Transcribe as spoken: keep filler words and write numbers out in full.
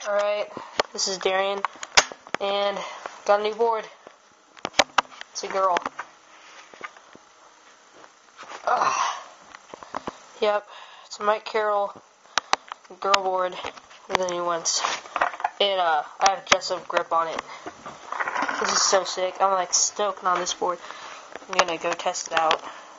Alright, this is Darian, and got a new board. It's a girl. Ugh. Yep, it's a Mike Carrol girl board with the new ones. It, uh, I have a Jessup grip on it. This is so sick. I'm like stoked on this board. I'm gonna go test it out.